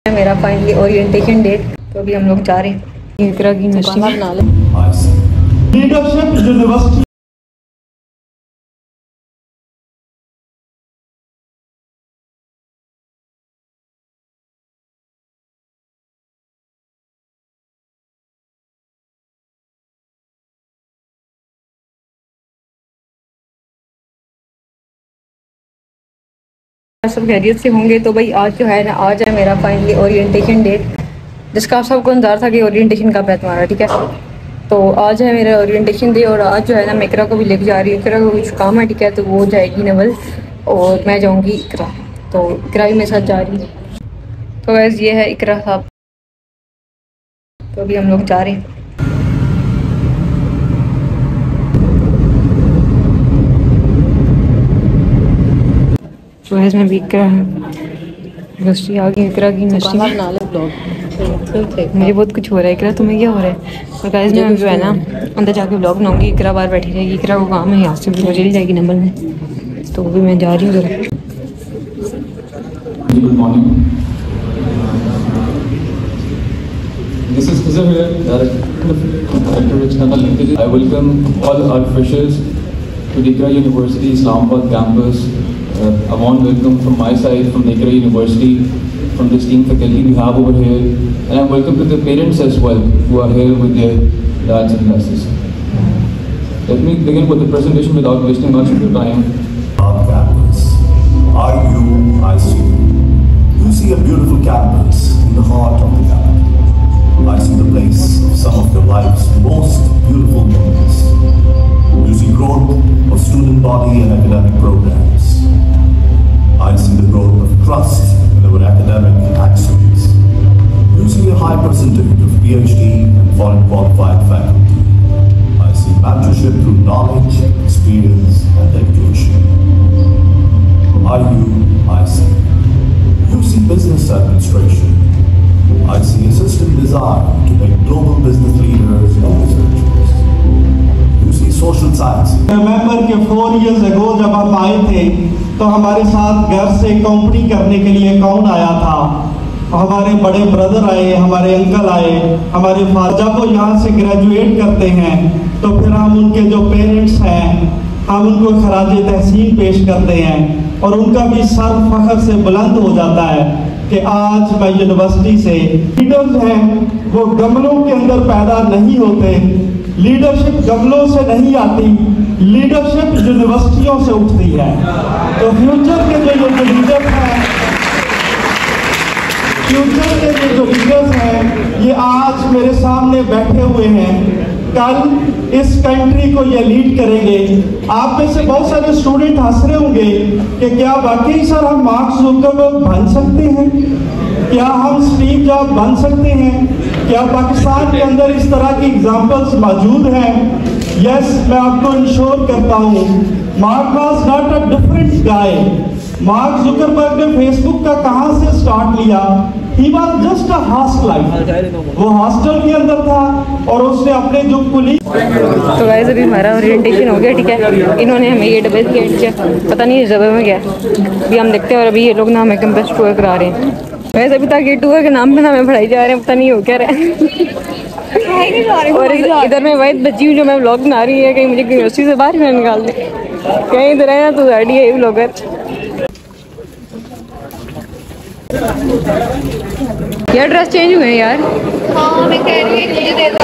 मेरा finally orientation date, तो अभी हम लोग जा रहे हैं इकरा की यूनिवर्सिटी में। लीडरशिप यूनिवर्सिटी सब खैरियत से होंगे। तो भाई आज जो है ना, आज है मेरा फाइनली ओरिएंटेशन डेट, जिसका आप सबको इंतजार था कि ओरिएंटेशन कब है तुम्हारा। ठीक है, तो आज है मेरा ओरिएंटेशन डे और आज जो है ना मैं इकरा को भी लेके जा रही हूँ। इकरा को कुछ काम है, ठीक है, तो वो जाएगी नवल और मैं जाऊँगी इकरा, तो इकरा भी मेरे साथ जा रही है। तो वैसे ये है इकरा साहब, तो अभी हम लोग जा रहे हैं। तो इसमें भी इकरा है, यूनिवर्सिटी आ गई इकरा की यूनिवर्सिटी में। मुझे बहुत कुछ हो रहा है। इकरा तुम्हें क्या हो रहा है? और गाइस मैं जो है ना अंदर जाके ब्लॉग बनाऊंगी। इकरा बाहर बैठी रहेगी, इकरा को काम है यहाँ से वो चली जाएगी नंबर में, तो अभी मैं जा रही हूँ ज़रा। Good morning. This is Khizr here, Director External Linkages. I welcome all our freshers to the Iqra University Islamabad campus. A warm welcome from my side, from the Iqra University, from the esteemed faculty we have over here, and I welcome to the parents as well who are here with their dads and classes. Let me begin with the presentation without wasting much of your time. Our campus. RUIC. You see a beautiful campus in the heart of the campus. I see the place of some of your life's most beautiful moments. You see growth of student body and academic programs. I see the growth of trust in our academic activities. You see a high percentage of PhD and foreign qualified faculty. I see mentorship through knowledge, experience, and dedication. RUIC. You see business administration. I see a system designed to make global business leaders and researchers. You see social science. Remember कि 4 years ago जब आप आए थे तो हमारे साथ घर से कंपनी करने के लिए कौन आया था? हमारे बड़े ब्रदर आए, हमारे अंकल आए, हमारे फादर। जब वो यहाँ से ग्रेजुएट करते हैं तो फिर हम उनके जो पेरेंट्स हैं हम उनको खराज तहसीन पेश करते हैं और उनका भी सर फख्र से बुलंद हो जाता है कि आज मैं यूनिवर्सिटी से। लीडर्स हैं वो गमलों के अंदर पैदा नहीं होते, लीडरशिप गमलों से नहीं आती, लीडरशिप यूनिवर्सिटियों से उठती है। तो फ्यूचर के जो लीडर्स हैं, फ्यूचर के जो लीडर्स हैं ये आज मेरे सामने बैठे हुए हैं, कल इस कंट्री को ये लीड करेंगे। आप में से बहुत सारे स्टूडेंट हंस रहे होंगे कि क्या वाकई सर हम मार्क जुकरबर्ग बन सकते हैं, क्या हम स्टीव जॉब बन सकते हैं, क्या पाकिस्तान के अंदर इस तरह की एग्जाम्पल्स मौजूद हैं? यस, मैं आपको इंश्योर करता हूँ Mark was not a different guy. Mark Zuckerberg ने फेसबुक का कहाँ से स्टार्ट लिया? He was just a hostile। वो हॉस्टल के अंदर था और उसने अपने जो कुली। तो गाइस अभी हमारा ओरिएंटेशन हो गया, ठीक है। इन्होंने हमें ये डबल किया, पता नहीं इस डब्बे में क्या अभी हम देखते हैं। और अभी ये लोग ना हमें कैंपस टूर करा रहे हैं। वैसे अभी तक ये टूर के नाम पे ना हमें पढ़ाई जा रहे हैं, पता नहीं हो क्या रहा है। और इधर में वही बच्ची हूँ जो मैं व्लॉग बना रही है, कहीं मुझे यूनिवर्सिटी से बाहर ना निकाल दे, कहीं इधर है ना तो गाड़ी है व्लॉगर। यार ड्रेस चेंज हुए हैं यार। हाँ मैं कह रही हूँ मुझे दे दो।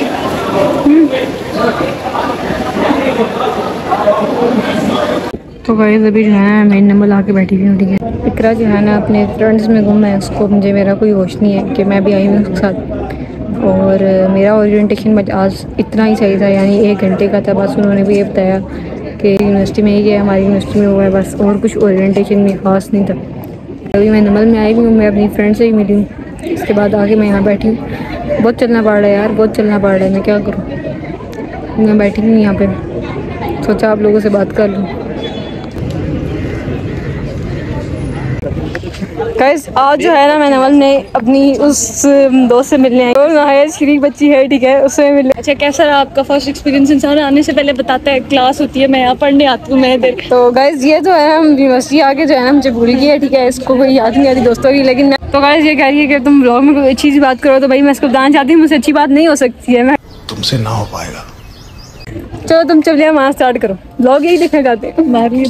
तो गाइस अभी जो है मेरी नंबर ला के बैठी हुई हूँ, ठीक है। इकरा जो है ना अपने फ्रेंड्स में गुम है, उसको मुझे मेरा कोई होश नहीं है कि मैं भी आई हूँ उसके साथ। और मेरा ओरिएंटेशन आज इतना ही सही था, यानी 1 घंटे का था। बस उन्होंने भी ये बताया कि यूनिवर्सिटी में ही है, हमारी यूनिवर्सिटी में हुआ है, बस और कुछ ओरिएंटेशन में ख़ास नहीं था। अभी मैं नंबर में आई हुई हूँ, मैं अपनी फ्रेंड से ही मिली हूँ, इसके बाद आके मैं यहाँ बैठी हूँ। बहुत चलना पड़ रहा है यार, बहुत चलना पड़ रहा है, मैं क्या करूँ। मैं बैठी हूँ यहाँ पे, सोचा आप लोगों से बात कर लूँ। गाइस आज जो है ना मैं नवल ने अपनी उस दोस्त से मिलने आई, और शरीक बच्ची है, ठीक है, उससे मिलने। अच्छा, कैसा रहा आपका फर्स्ट एक्सपीरियंस? इंसान आने से पहले बताता है क्लास होती है, मैं यहाँ पढ़ने आती हूँ, मैं इधर। तो गाइस ये जो है हम यूनिवर्सिटी आके जो है ना मुझे भूल गई है, ठीक है, इसको कोई याद नहीं आती दोस्तों की। लेकिन मैं तो गाइस ये कह रही है कि तुम ब्लॉग में कोई अच्छी सी बात करो, तो भाई मैं इसको बताना चाहती हूँ मुझसे अच्छी बात नहीं हो सकती है, मैं तुमसे ना हो पाएगा। चलो तुम चलिए वहाँ स्टार्ट करो, ब्लॉग यही देखना चाहते हैं मारिए।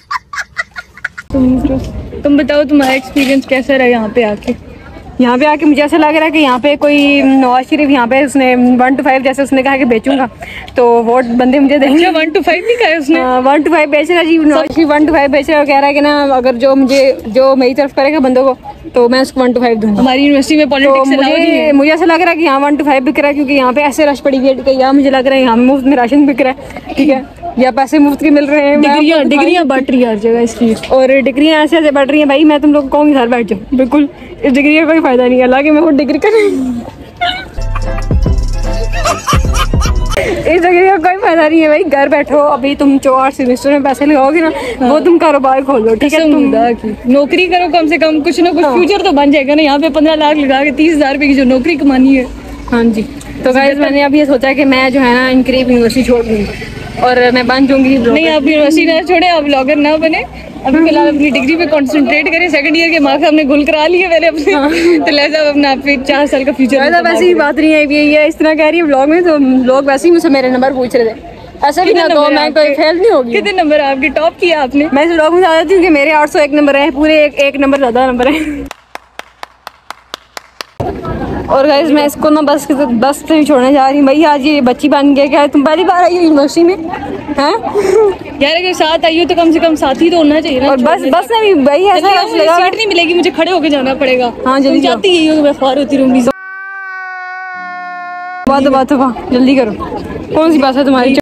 तुम बताओ तुम्हारा एक्सपीरियंस कैसा रहा यहाँ पे आके? यहाँ पे आके मुझे ऐसा लग रहा है कि यहाँ पे कोई नवाज शरीफ यहाँ पे उसने 1 to 5 जैसे उसने कहा कि बेचूंगा, तो वोट बंदे मुझे देंगे। 1 to 5 नहीं कहा उसने? 1 to 5 बेच रहा जी, नवाज शरीफ 1 to 5 बेच रहा है, कह रहा है कि ना अगर जो मेरी तरफ करेगा बंदों को तो मैं उसको 1 to 5 दूंगा। हमारी यूनिवर्सिटी में पॉलिटिक्स मुझे ऐसा लग रहा है कि यहाँ 1 to 5 बिक रहा है, क्योंकि यहाँ पे ऐसे रश पड़ी हुई है, यहाँ मुझे लग रहा है यहाँ मुफ्त में राशन बिक रहा है, ठीक है, या पैसे मुफ्त के मिल रहे हैं, डिग्रियाँ बढ़ रही है हर जगह इसकी, और डिग्रियाँ ऐसे बढ़ रही हैं भाई, मैं तुम लोग को कहूँगी घर बैठ जाओ, बिल्कुल इस डिग्री का कोई फायदा नहीं है, हालांकि मैं खुद डिग्री कर इस डिग्री का कोई फायदा नहीं है भाई, घर बैठो, अभी तुम 4 सेमेस्टर में पैसे लगाओगे ना, वो तुम कारोबार खोलो, ठीक है, तुम नौकरी करो, कम से कम कुछ ना कुछ फ्यूचर तो बन जाएगा ना। यहाँ पे 15 लाख लगा के 30,000 रुपए की जो नौकरी कमानी है। हाँ जी, तो गाइस मैंने अब ये सोचा कि मैं जो है ना इनकरीब यूनिवर्सिटी छोड़ दूँगी और मैं बन जाऊंगी। नहीं, आप यूनिवर्सिटी ना छोड़े, आप ब्लॉगर ना बने, अभी फिलहाल अपनी डिग्री पे कंसंट्रेट करें। सेकंड ईयर के मार्क्स हमने गुल करा लिए पहले अपने, तो लिहाजा अपना फिर 4 साल का फ्यूचर। वैसे ही बात नहीं है ये इस तरह कह रही है ब्लॉग में, तो लोग वैसे ही मुझसे मेरे नंबर पूछ रहे थे, ऐसे भी ना तो मैं कोई फेल नहीं होगी। कितने नंबर आपके टॉप किया आपने? मैं इस ब्लॉग में बता देती हूँ कि मेरे 801 नंबर है, पूरे एक नंबर ज़्यादा नंबर है। और गाइस मैं इसको ना बस से भी छोड़ने जा रही हूँ भाई, आज ये बच्ची बन गया। क्या तुम पहली बार आई हो यूनिवर्सिटी में? हैं यार, अगर साथ आई हो तो कम से कम साथ ही तो होना चाहिए ना। और बस में भी भाई ऐसा सीट नहीं मिलेगी, मुझे खड़े होके जाना पड़ेगा। हाँ जल्दी जाती ही हो तो मैं फार होती रहूंगी। बात जल्दी करो, कौन सी बात है तुम्हारी?